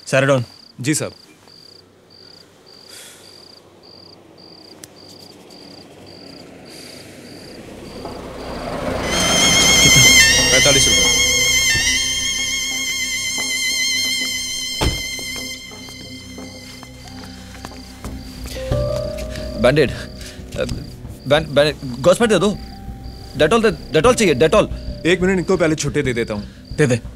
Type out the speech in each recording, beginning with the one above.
Saridon. जी साहब। कितना? 45 रुपये। बैंडेड, गॉस्मेट दे दो। डेटॉल चाहिए, डेटॉल। 1 मिनट, इनको पहले छुट्टे दे देता हूँ। दे दे।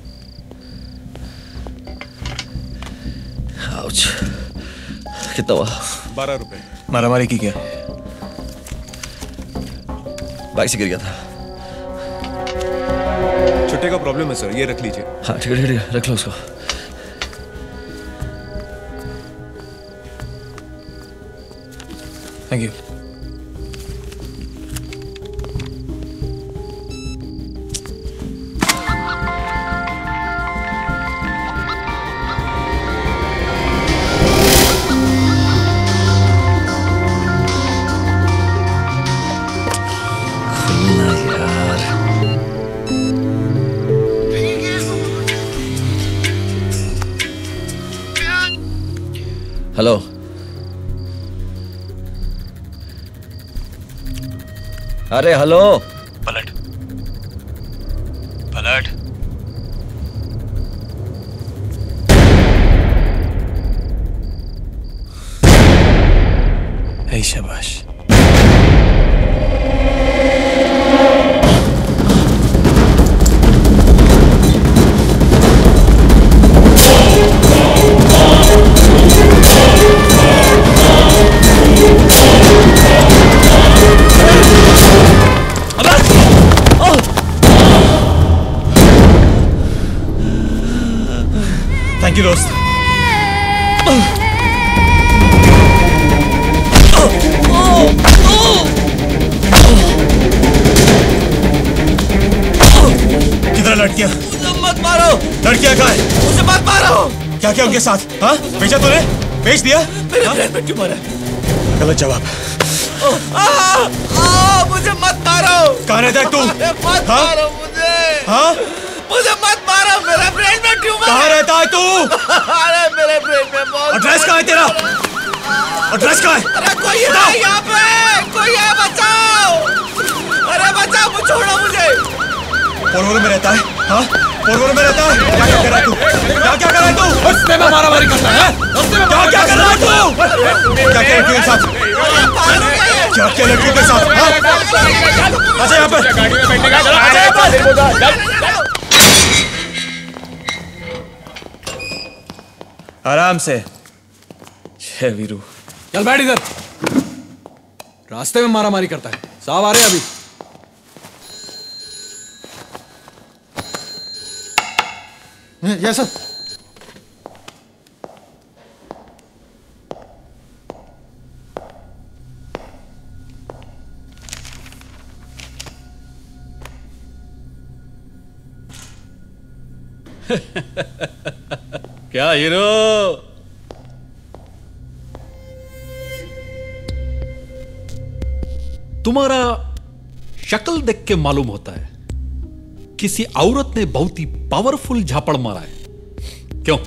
आउच। कितना हुआ? 12 रुपये। मारामारी की क्या? बाइक से गिर गया था। छुट्टे का प्रॉब्लम है सर, ये रख लीजिए। हाँ ठीक है, रख लो उसको। Thank you. हेलो। अरे हेलो। पलट पलट। है शाबाश। थैंक यू दोस्त। कितना लड़कियां? मत मारो। लड़कियां कहाँ है? मुझे मत मारो। क्या क्या उनके साथ? हाँ, बेचा तूने? बेच दिया? मेरे ब्रेन में ट्यूमर है। गलत जवाब। मुझे मत मारो। कहाँ रहता है तू? मत मारो मुझे। हाँ? मुझे मत मारो, मेरे ब्रेन में ट्यूमर। कहाँ रहता है तू? अरे मेरे ब्रेन में बहुत। एड्रेस कहाँ है तेरा? एड्रेस कहाँ है? अरे कोई है यहाँ पे, कोई है, बचाओ। अरे बचाओ, छोड़ो मुझे। पोरगोरो में रहता है? हाँ? पोरगोरो में रहता है? क्या क्या कर रहा है तू? क्या क्या कर रहा है तू? रस्ते में मारामारी करता है? क्या क्या कर रहा है तू? क्या क्या लड़कियों के साथ? क्या क्या लड़कियों के साथ? हाँ? आजा यहाँ पर। गाड़ी में बैठने का। आजा यहाँ पर। आराम से। जय वीरू। चल बैठ इधर। रास्ते में मारामारी करता है। साहब आ रहे हैं अभी। Yes sir. क्या हीरो? तुम्हारा शक्ल देख के मालूम होता है किसी औरत ने बहुत ही पावरफुल झापड़ मारा है। क्यों?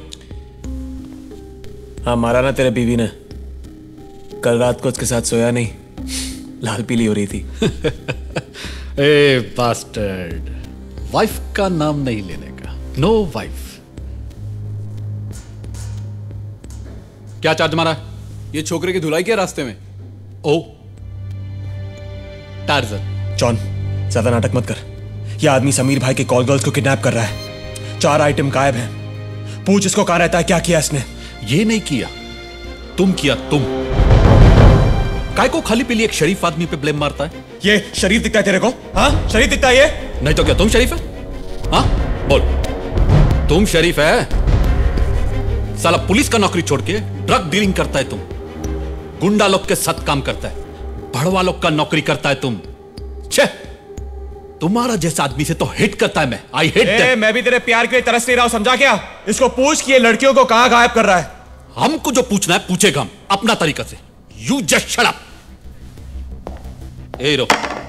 हाँ, मारा ना तेरे बीवी ने। कल रात को उसके साथ सोया नहीं, लाल पीली हो रही थी। ए बास्टर्ड, वाइफ का नाम नहीं लेने का। No wife. क्या चार्ज मारा? ये छोकरे की धुलाई के रास्ते में। ओ टार्जन। जॉन, ज्यादा नाटक मत कर। यह आदमी समीर भाई के कॉल गर्ल्स को किडनैप कर रहा है। 4 आइटम गायब हैं। पूछ इसको कहां रहता है, क्या किया इसने? ये नहीं किया, तुम किया। तुम काय को खाली पीली एक शरीफ आदमी पे ब्लेम मारता है? ये शरीफ दिखता है तेरे को? हाँ, शरीफ दिखता है ये? नहीं तो क्या तुम शरीफ है? हाँ बोल, तुम शरीफ है? साला पुलिस का नौकरी छोड़ के ड्रग डीलिंग करता है तुम। गुंडा लोग के साथ काम करता है, भड़वा लोग का नौकरी करता है तुम। छे, तुम्हारा जैसा आदमी से तो हेट करता है मैं। I hate. मैं भी तेरे प्यार के लिए तरस नहीं रहा हूं, समझा क्या? इसको पूछ कि ये लड़कियों को कहां गायब कर रहा है। हमको जो पूछना है पूछेगा हम अपना तरीका से। You just shut up. ए रो,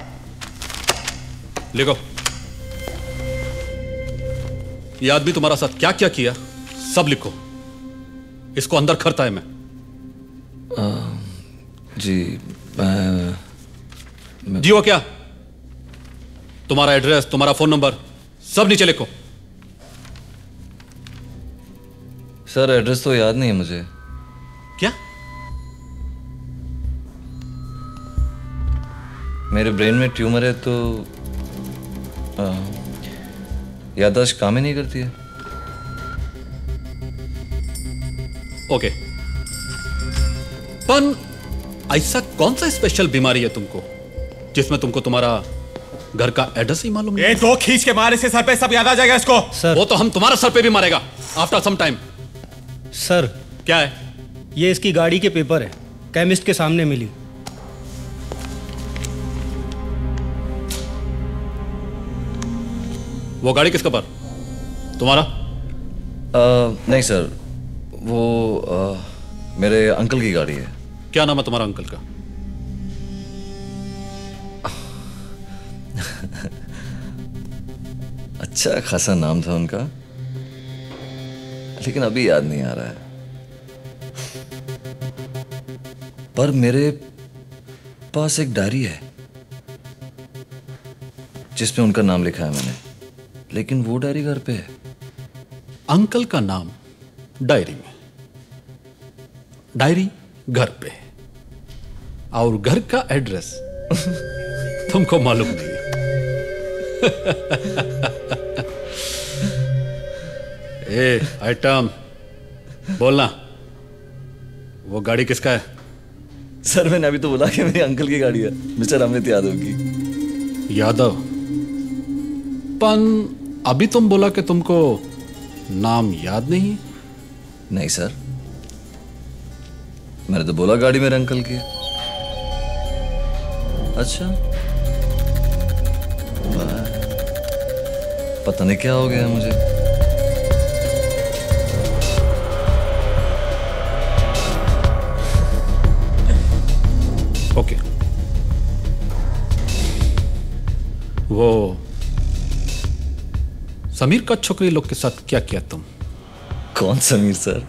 लिखो। ये आदमी तुम्हारा साथ क्या क्या किया सब लिखो। इसको अंदर करता है मैं। जी जी हो क्या? तुम्हारा एड्रेस, तुम्हारा फोन नंबर सब नीचे लिखो। सर एड्रेस तो याद नहीं है मुझे। क्या? मेरे ब्रेन में ट्यूमर है तो याददाश्त काम ही नहीं करती है। ओके, पर ऐसा कौन सा स्पेशल बीमारी है तुमको जिसमें तुमको तुम्हारा घर का एड्रेस ही मालूम नहीं? दो खींच के मारे से सर पे सब याद आ जाएगा इसको। सर वो तो हम तुम्हारा सर पे भी मारेगा आफ्टर सम टाइम। सर क्या है? ये इसकी गाड़ी के पेपर है, केमिस्ट के सामने मिली। वो गाड़ी किसका पर? तुम्हारा? नहीं सर, वो मेरे अंकल की गाड़ी है। क्या नाम है तुम्हारा अंकल का? अच्छा खासा नाम था उनका, लेकिन अभी याद नहीं आ रहा है। पर मेरे पास एक डायरी है जिसमें उनका नाम लिखा है मैंने, लेकिन वो डायरी घर पे है। अंकल का नाम डायरी में, डायरी घर पे, और घर का एड्रेस तुमको मालूम नहीं है। ए आइटम बोलना, वो गाड़ी किसका है? सर मैंने अभी तो बोला कि मेरे अंकल की गाड़ी है, मिस्टर अमित यादव की। यादव? पन अभी तुम बोला कि तुमको नाम याद नहीं? नहीं सर, मैंने तो बोला गाड़ी मेरे अंकल की है। अच्छा, पता नहीं क्या हो गया मुझे। ओके, वो समीर का छोकरी लोग के साथ क्या किया तुम? कौन समीर सर?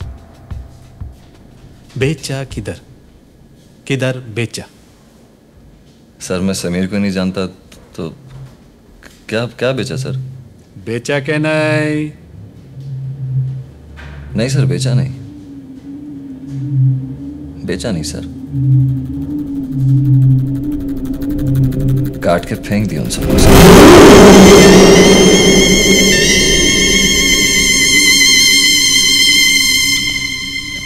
बेचा किधर किधर बेचा? सर मैं समीर को नहीं जानता तो क्या क्या बेचा सर? बेचा के नहीं? नहीं सर, बेचा नहीं, बेचा नहीं सर, काट के फेंक दिया उन सबको।